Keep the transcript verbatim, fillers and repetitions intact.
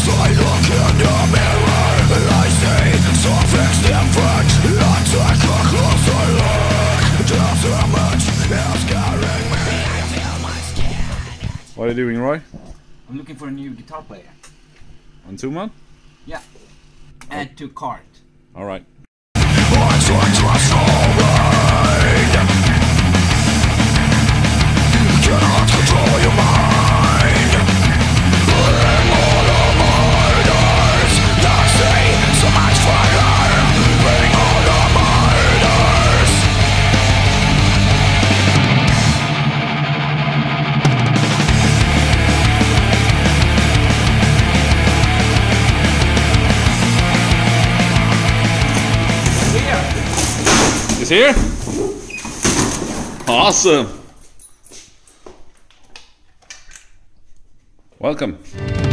What are you doing, Roy? I'm looking for a new guitar player. On two-man? Yeah. Add to cart. Alright. Cannot control your mind. Putting all the murders that say so much fire. Bring all the murders. He's here? Awesome. Welcome.